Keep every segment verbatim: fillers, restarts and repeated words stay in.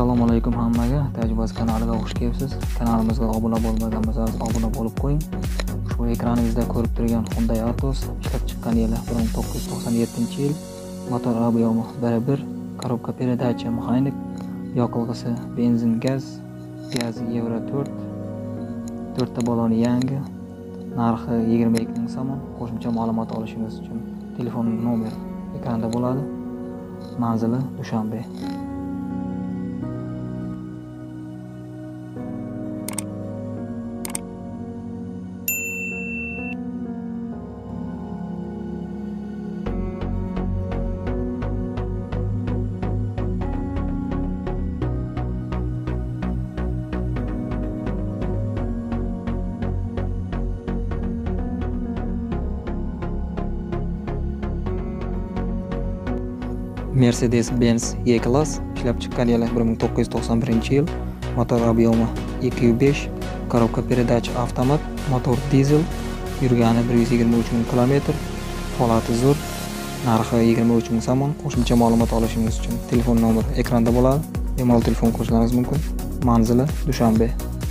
Assalomu alaykum hammaga. Tajribasi kanaliga xush kelibsiz. Kanalimizga obuna bo'lmagan bo'lsangiz obuna bo'lib qo'ying. Ushbu ekraningizda ko'rib turgan Hyundai Atos ishlab chiqqan yili bir ming to'qqiz yuz to'qson yettinchi yil, motor объемi bir bir, korobka передач mexanik, yoqilg'isi benzin gaz, gazi Euro to'rt, to'rtta baloni yangi, narxi yigirma ikki ming so'm. Qo'shimcha ma'lumot olishingiz uchun telefon nomer ekranda bo'ladi. Manzili Dushanbe. Mercedes-Benz E-Class ishlab chiqqan yili bir ming to'qqiz yuz to'qson birinchi yil, motor объемi ikki yuz besh, korobka передач avtomat, motor dizel, yurgani bir yuz yigirma uch ming kilometr, holati zo'r, narxi yigirma uch ming so'm. Qo'shimcha ma'lumot olishingiz uchun telefon nomeri ekranda bo'ladi. Bemalol telefon qilishingiz mumkin. Manzili Dushanbe.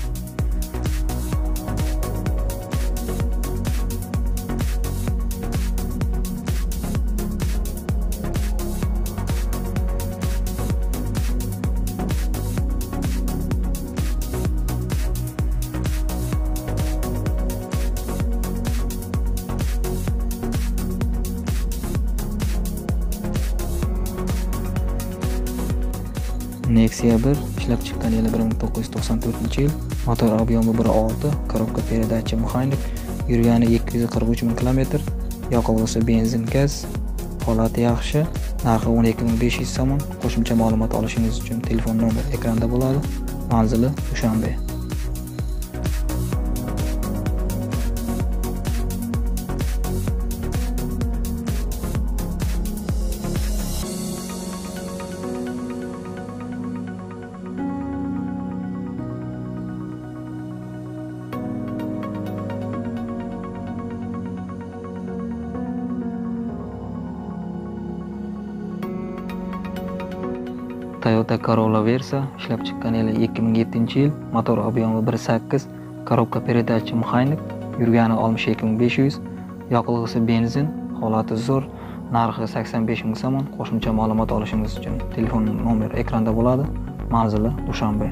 Nexia bir ishlab chiqqan yili bir ming to'qqiz yuz to'qson to'rtinchi yil, motor объемi bir olti, korobka передач mexanik, yurgani ikki yuz qirq uch ming kilometr, yoqilg'isi benzin gaz, holati yaxshi, narxi o'n ikki ming besh yuz so'm. Qo'shimcha ma'lumot olishingiz uchun telefon nomeri ekranda bo'ladi. Manzili Dushanbe. Toyota Corolla Versa ishlab chiqqan yili ikki ming yettinchi yil, motor объемi bir sakkiz, korobka передач mexanik, yurgani oltmish ikki ming besh yuz, yoqilg'isi benzin, holati zo'r, narxi sakson besh ming so'm. Qo'shimcha ma'lumot olishingiz uchun telefon nomeri ekranda bo'ladi. Manzili Dushanbe.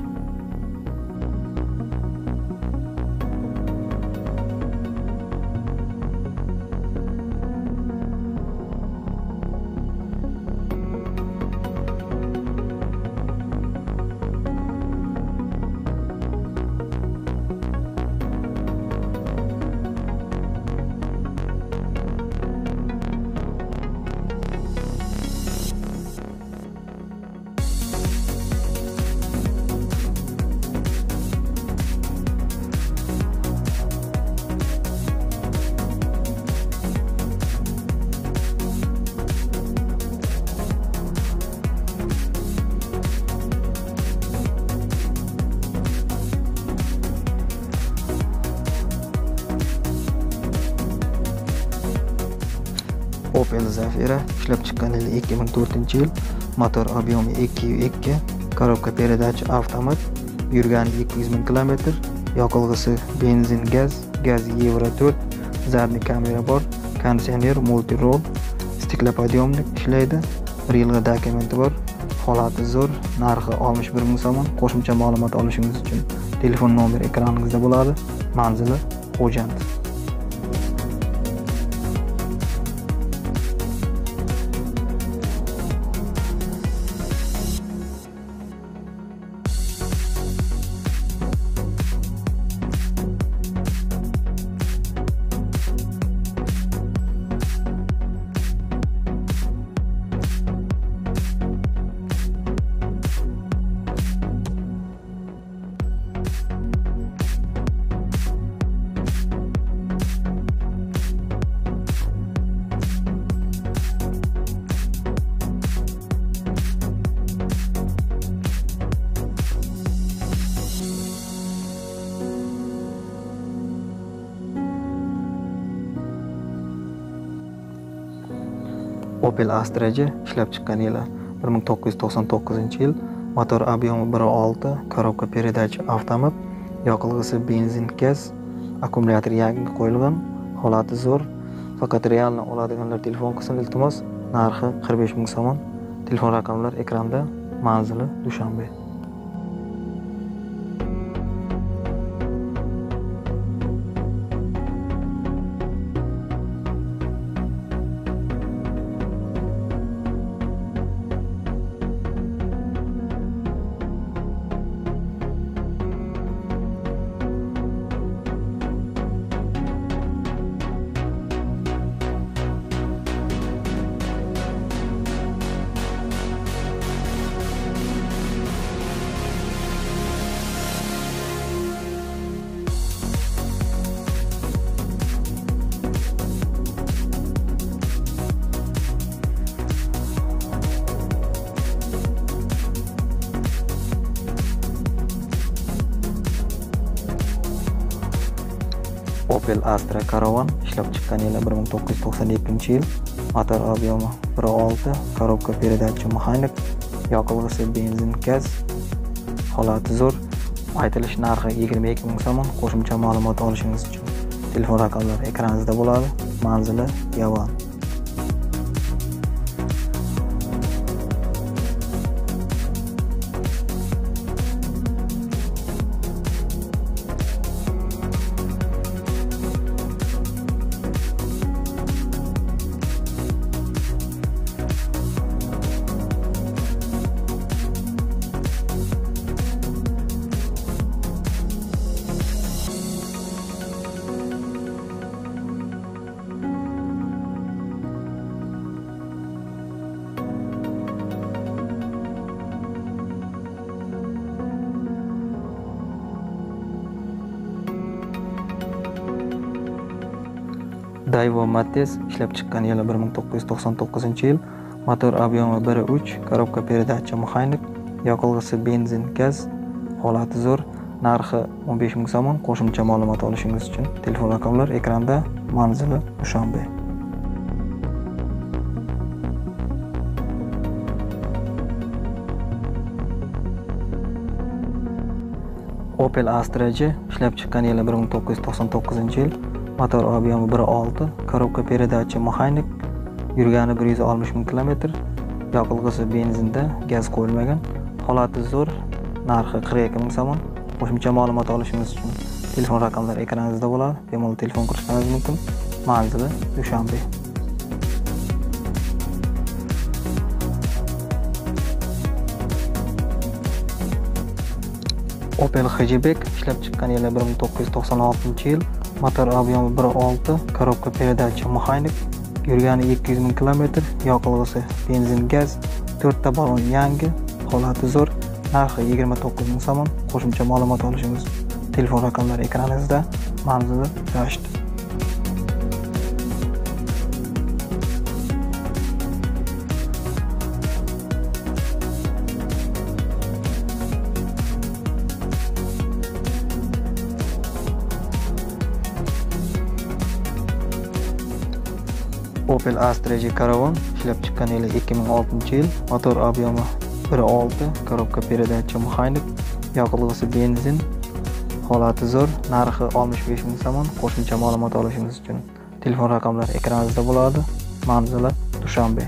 Opel Zafira ishlab chiqqan yili ikki ming to'rtinchi yil, motor объемi ikki yuz ikki, korobka передач avtomat, yurgani ikki yuz ming kilometr, yoqilg'isi benzin gaz, gazi Euro to'rt, zadniy kamera bor, konditsioner multi-roll, stiklopodъемник ishlaydi, bir yilga dokumenti bor, holati zo'r, narxi oltmish bir ming so'm. Qo'shimcha ma'lumot olishingiz uchun telefon nomeri ekraningizda bo'ladi. Manzili Xo'jand. Opel Astra ishlab chiqqan yili bir ming to'qqiz yuz to'qson to'qqizinchi yil, motor объеми bir olti, korobka передач avtomat, yoqilg'isi benzin gaz, akkumulyator yangi qo'yilgan, holati zo'r. Faqat realni oladiganlar telefon qilsin iltimos. Narxi qirq besh ming so'm. Telefon raqamlar ekranda. Manzili Dushanbe. Opel Astra Caravan ishlab chiqqan yili bir ming to'qqiz yuz to'qson ikkinchi yil. Motor объеми bir olti, korobka передач mexanik, yoqilg'isi benzin gaz, holati zo'r. Aytilish narxi yigirma ikki ming so'm. Qo'shimcha ma'lumot olishingiz uchun telefon raqamlari ekraningizda bo'ladi. Manzili Yavan. Daewoo Matiz ishlab chiqqan yili bir ming to'qqiz yuz to'qson to'qqizinchi yil. Motor объеми bir uch, korobka передач mexanik, yoqilg'isi benzin gaz, holati zo'r. Narxi o'n besh ming so'm. Qo'shimcha ma'lumot olishingiz uchun telefon raqamlar ekranda. Manzili Dushanbe. Opel Astra J ishlab chiqqan yili bir ming to'qqiz yuz to'qson to'qqizinchi yil. Motor объеми bir olti, korobka передач mexanik, yurgani bir yuz oltmish ming kilometr, yoqilg'isi benzinda, gaz qo'yilmagan, holati zo'r. Narxi qirq ikki ming so'm. Qo'shimcha ma'lumot olishingiz uchun telefon raqamlari ekraningizda bo'ladi. Bemalol telefon qilishingiz mumkin. Manzili Dushanbe. Opel Hatchback ishlab chiqqan yili bir ming to'qqiz yuz to'qson oltinchi yil. Motor объеми bir olti, korobka передач mexanik, yurgani ikki yuz ming kilometr, yoqilg'isi benzin gaz, to'rtta ballon yangi, holati zo'r. Narxi yigirma to'qqiz ming so'm. Qo'shimcha ma'lumot olishingiz telefon raqamlari ekraningizda. Manzili Dasht. Opel Astra J Caravan ishlab chiqqan yili ikki ming oltinchi yil. Motor объеми bir olti, korobka передач mexanik, yoqilg'isi benzin, holati zo'r. Narxi oltmish besh ming so'm. Qo'shimcha ma'lumot olishingiz uchun telefon raqamlari ekraningizda bo'ladi. Manzili Dushanbe.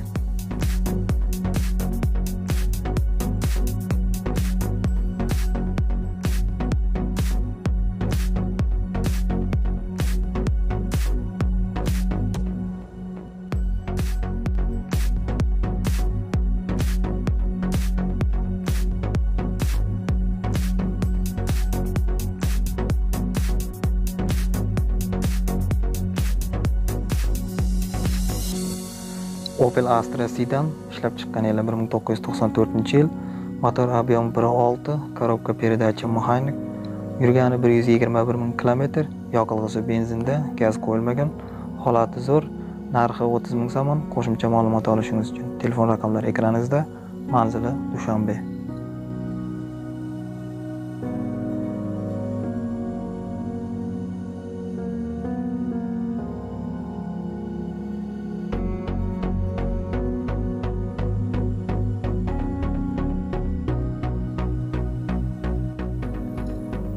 Opel Astra Sedan ishlab chiqqan yili bir ming to'qqiz yuz to'qson to'rtinchi yil. Motor объеми bir olti, korobka передач mexanik, yurgani bir yuz yigirma bir ming kilometr, yoqilg'isi benzinda, gaz qo'yilmagan, holati zo'r. Narxi o'ttiz ming so'm. Qo'shimcha ma'lumot olishingiz uchun telefon raqamlari ekraningizda. Manzili Dushanbe.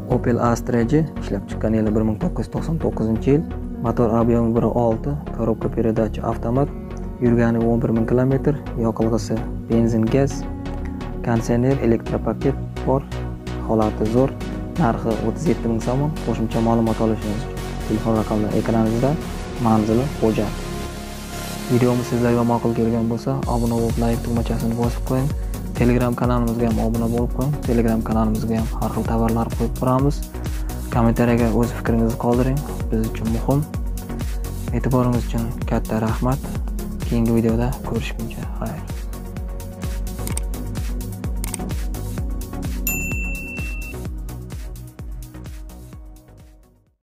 Opel Astra G ishlab chiqqan yili bir ming to'qqiz yuz to'qson to'qqizinchi yil. Motor объемi bir nuqta olti, korobka передач avtomat, yurgani o'n bir ming kilometr, yoqilg'isi benzin gaz, konditsioner, elektropaket bor, holati zo'r, narxi o'ttiz yetti ming so'm. Qo'shimcha ma'lumot olishingiz uchun telefon raqamlari ekraningizda, manzili Xo'jand. Videomiz sizlarga ma'qul kelgan bo'lsa, obuna bo'lib, like tugmachasini bosib qo'ying. Telegram kanalimizga ham obuna bo'lib qo'ying. Telegram kanalimizga ham har xil tovarlar qo'yib turamiz. Kommentariyaga o'z fikringizni qoldiring. Biz uchun muhim. E'tiboringiz uchun katta rahmat. Keyingi videoda ko'rishguncha